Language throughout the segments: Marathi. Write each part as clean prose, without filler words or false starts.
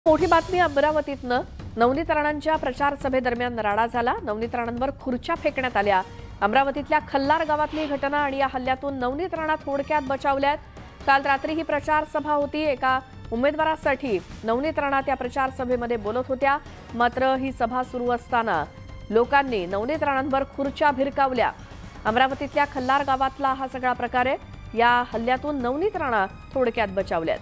मोठी बातमी अमरावतीतनं नवनीत राणांच्या प्रचार सभेदरम्यान राडा झाला। नवनीत राणांवर खुर्च्या फेकण्यात आल्या। अमरावतीतल्या खल्लार गावातली घटना आणि या हल्ल्यातून नवनीत राणा थोडक्यात बचावल्यात। काल रात्री ही प्रचार सभा होती। एका उमेदवारासाठी नवनीत राणा त्या प्रचार सभेमध्ये बोलत होत्या। मात्र ही सभा सुरू असताना लोकांनी नवनीत राणांवर खुर्च्या भिरकावल्या। अमरावतीतल्या खल्लार गावातला हा सगळा प्रकार आहे। या हल्ल्यातून नवनीत राणा थोडक्यात बचावल्यात।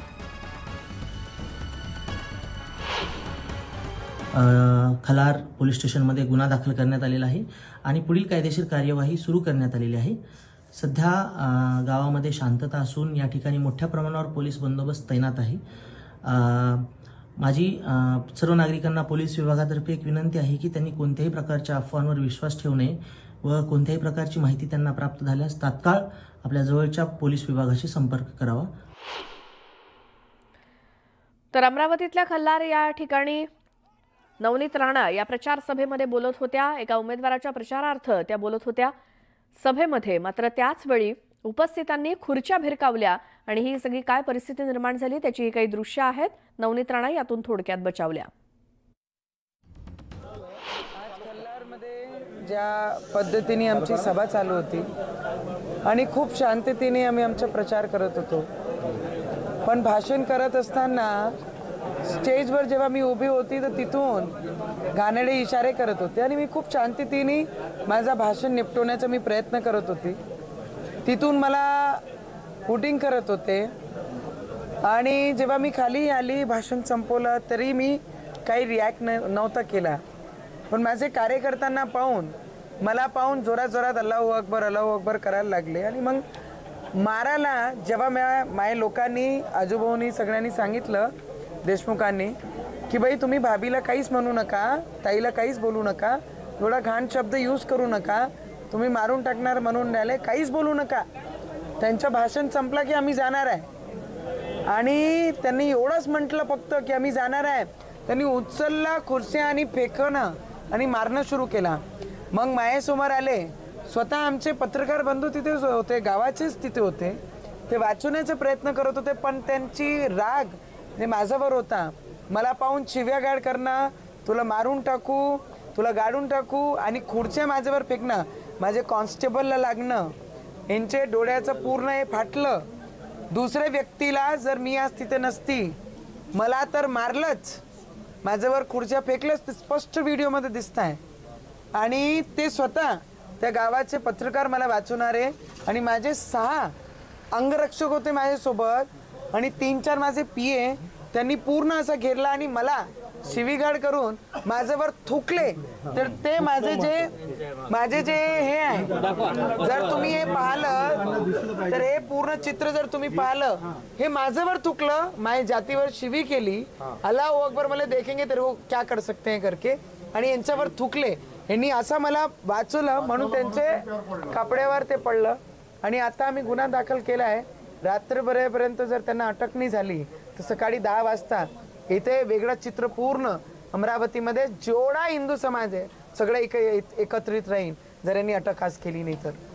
खलार पोलीस स्टेशनमध्ये गुन्हा दाखल करण्यात आलेला आहे आणि पुढील कायदेशीर कार्यवाही सुरू करण्यात आलेली आहे। सध्या गावामध्ये शांतता असून या ठिकाणी मोठ्या प्रमाणावर पोलीस बंदोबस्त तैनात आहे। माझी सर्व नागरिकांना पोलीस विभागातर्फे एक विनंती आहे की त्यांनी कोणत्याही प्रकारच्या अफवांवर विश्वास ठेवू नये व कोणत्याही प्रकारची माहिती त्यांना प्राप्त झाल्यास तात्काळ आपल्या जवळच्या पोलीस विभागाशी संपर्क करावा। तर अमरावतीतल्या खल्लार या ठिकाणी नवनीत राणा या प्रचार सभेमध्ये बोलत होत्या। एका उमेदवाराच्या प्रचारार्थ त्या बोलत होत्या सभेमध्ये। मात्र त्याच वेळी उपस्थितांनी खुर्च्या भिरकावल्या आणि ही सगळी काय परिस्थिती निर्माण झाली त्याची काही दृश्य आहेत। नवनीत राणा यातून थोडक्यात बचावल्या। ज्या पद्धतीने आमची सभा चालू होती आणि खूप शांततेने आम्ही आमचा प्रचार करत होतो, पण भाषण करत असताना स्टेजवर जेव्हा मी उभी होती तर तिथून घाणेरडे इशारे करत होते आणि मी खूप शांततेने माझा भाषण निपटवण्याचा मी प्रयत्न करत होते। तिथून मला हुटिंग करत होते आणि जेव्हा मी खाली आली भाषण संपवलं तरी मी काही रिॲक्ट नव्हता केला। पण माझे कार्यकर्त्यांना पाहून मला पाहून जोरात जोरात अल्लाहू अकबर करायला लागले आणि मग मारायला जेव्हा माझ्या लोकांनी आजूबाजूनी सगळ्यांनी सांगितलं देशमुखांनी की भाई तुम्ही भाभीला काहीच म्हणू नका, ताईला काहीच बोलू नका, थोडा घाण शब्द यूज करू नका, तुम्ही मारून टाकणार म्हणून राहिले, काहीच बोलू नका। त्यांचं भाषण संपलं की आम्ही जाणार आहे आणि त्यांनी एवढंच म्हटलं फक्त की आम्ही जाणार आहे। त्यांनी उचलला खुर्च्या आणि फेकणं आणि मारणं सुरू केला। मग माझ्यासमोर आले, स्वतः आमचे पत्रकार बंधू तिथे होते, गावाचेच तिथे होते, ते वाचवण्याचा प्रयत्न करत होते, पण त्यांची राग हे माझ्यावर होता। मला पाहून शिव्यागाळ करणं, तुला मारून टाकू, तुला गाडून टाकू आणि खुर्च्या माझ्यावर फेकणं, माझे कॉन्स्टेबलला लागणं, यांचे डोळ्याचं पूर्ण हे फाटलं। दुसऱ्या व्यक्तीला जर मी आज तिथे नसती मला तर मारलंच, माझ्यावर खुर्च्या फेकलंच, ते स्पष्ट व्हिडिओमध्ये दिसत आहे। आणि ते स्वतः त्या गावाचे पत्रकार मला वाचवणारे आणि माझे 6 अंगरक्षक होते माझ्यासोबत आणि 3-4 माझे पीए, त्यांनी पूर्ण असा घेरला आणि मला शिवीगाळ करून माझ्यावर थुकले। तर ते माझे जे हे आहे, जर तुम्ही हे पाहिलं तर हे पूर्ण चित्र जर तुम्ही पाहिलं, हे माझ्यावर थुकलं, माझ्या जातीवर शिवी केली, अल्लाहू अकबर मला देखेंगे तेरे को क्या कर सकते हैं करके, आणि यांच्यावर थुकले। यांनी असं मला वाचवलं म्हणून त्यांचे कपड्यावर ते पडलं आणि आता आम्ही गुन्हा दाखल केला आहे। रात्रभरापर्यंत जर त्यांना अटक नाही झाली तर सकाळी 10 वाजता इथे वेगळं चित्र पूर्ण अमरावतीमध्ये जेवढा हिंदू समाज आहे सगळं एकत्रित राहील जर यांनी अटक आज केली नाही तर।